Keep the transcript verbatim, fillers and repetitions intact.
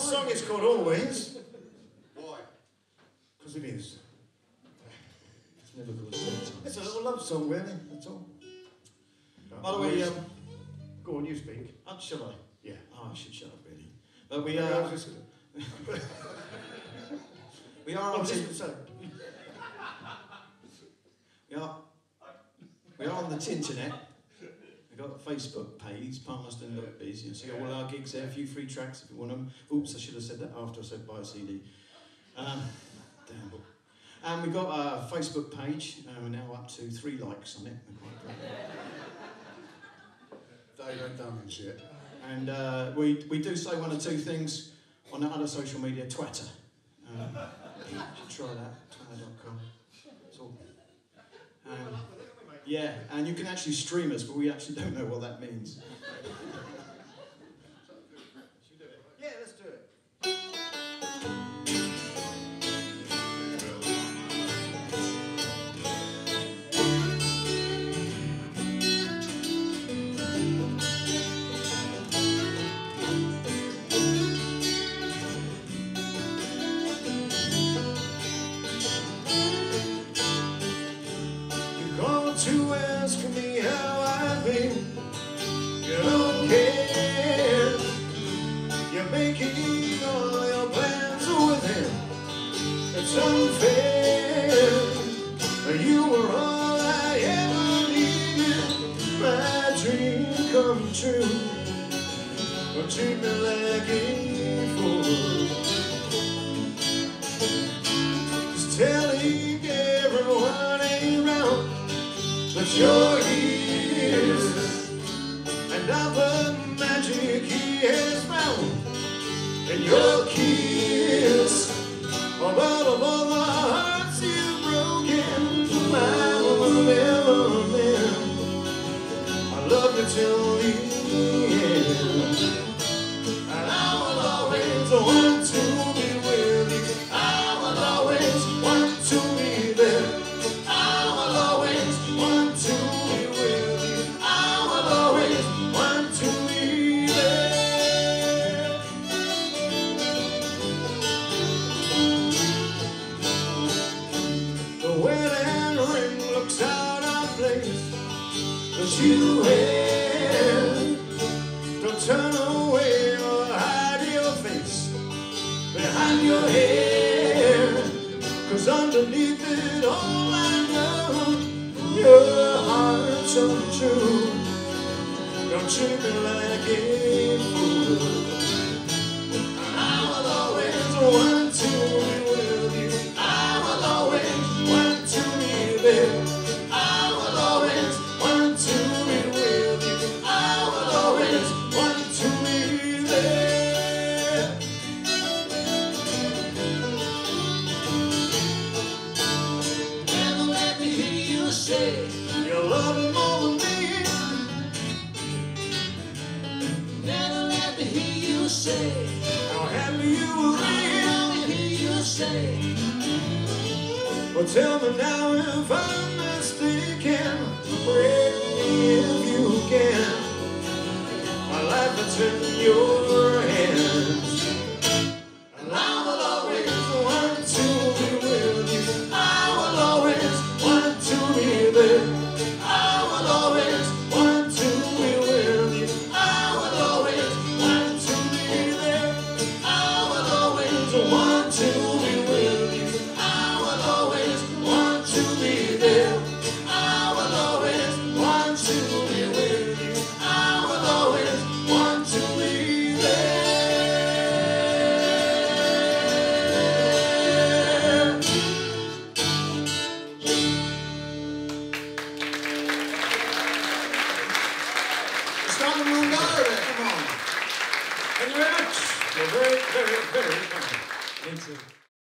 song is called Always. Why? Because it is. It's never called Sometimes. It's a little love song, really, that's all. By the way, um, go on, you speak. oh, shall I? Yeah. Oh, I should shut up, really. But we, I uh, was just gonna- we are I on was just the, gonna say. we are, we are on the Tinternet. We've got a Facebook page, Palmerston dot biz. You see all our gigs there, a few free tracks if you want them. Oops, I should have said that after I said buy a C D. Um, damn. And we've got a Facebook page, and we're now up to three likes on it. We're quite proud. They ain't done this yet. And uh, we, we do say one or two things on the other social media, Twitter. Um, you should try that, twitter dot com. That's all. Um, yeah, and you can actually stream us, but we actually don't know what that means. Yeah, let's do it. To ask me how I've been, you don't care. You're making all your plans with him. It's unfair. You were all I ever needed. My dream come true. Don't treat me like a fool. Just telling everyone ain't wrong. But you're here, and all the magic he has found in your kiss. Of all of all the hearts you've broken, I will never mend. I love you till the end, and I will always want to be with you. I will always want to be there. I will always want to be with you. I will always want to be there. The wedding ring looks out of place, but you have. Don't turn away or hide your face behind your hair, 'cause underneath it all I know your heart's untrue. Don't treat me like a fool. I will always want to be with you. I will always want to be there. I will always want to be with you. I will always want to be there. Never let me hear you say you love him more than me. Never let me hear you say how happy you will be. Never let me hear you say. Well, tell me now if I'm mistaken. Break me if you can. My life is in your hands, and I will always want to be with you. I will always want to be there. I will always want to be with you. I will always want to be there. I will always want to be with you. I will always want to be there. I will always want to be with you. I will always want to be there. It's not a moon dollar there, come on. Thank you very much. You're very, very, very kind. Into